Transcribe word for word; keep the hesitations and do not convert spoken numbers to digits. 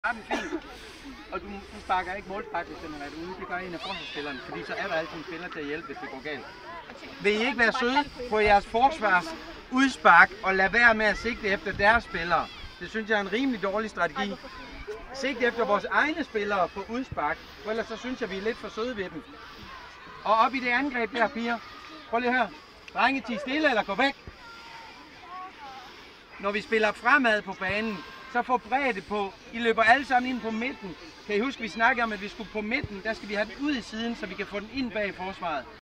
har den fint, og du, du sparker ikke målspark, hvis den er været ude. Det gør en af forsvarsspillerne, fordi så er der altid en spiller til at hjælpe, hvis det går galt. Vil I ikke være søde på jeres forsvars udspark og lade være med at sigte efter deres spillere? Det synes jeg er en rimelig dårlig strategi. Sigte efter vores egne spillere på udspark, for ellers så synes jeg, vi er lidt for søde ved dem. Og op i det angreb der, piger. Prøv lige at høre. Drenge, tig stille eller gå væk. Når vi spiller fremad på banen, så får bredde på. I løber alle sammen ind på midten. Kan I huske, vi snakkede om, at vi skulle på midten, der skal vi have den ud i siden, så vi kan få den ind bag forsvaret.